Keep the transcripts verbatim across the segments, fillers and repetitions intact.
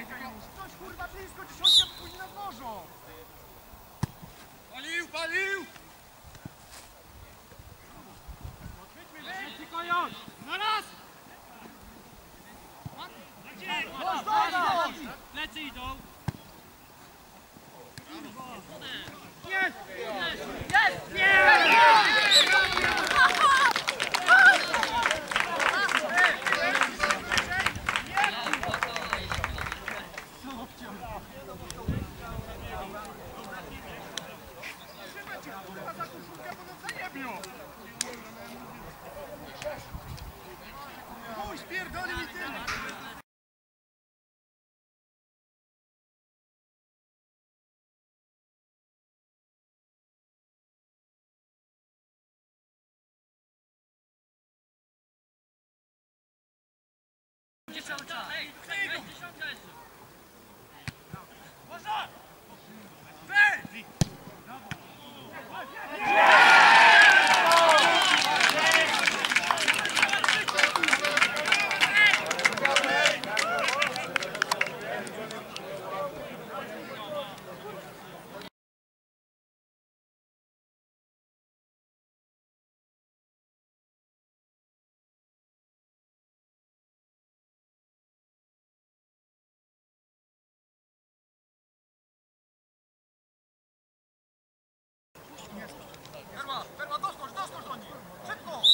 Coś kurwa blisko, dziesiątka by później na dworzu! Palił, palił! Tylko już! Na raz! Plecy idą! Jest! Jest! Jest! Chuj, spierdoli mi tyle! Gdzie cały czas? Ej, dziesiątka jeszcze! Można! Wej! Perma, perma, doskocz, doskocz do nich! Szybko!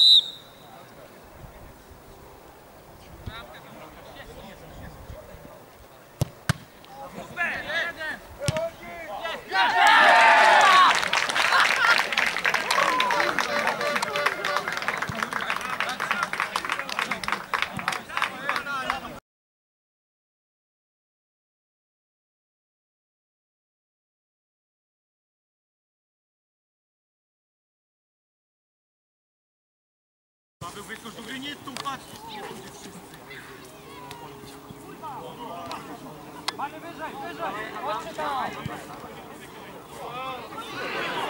Paweł, wyskocz do gry, nie tu, patrz! Nie będzie wszyscy. Panie, wyżej, wyżej! Chodźcie tam!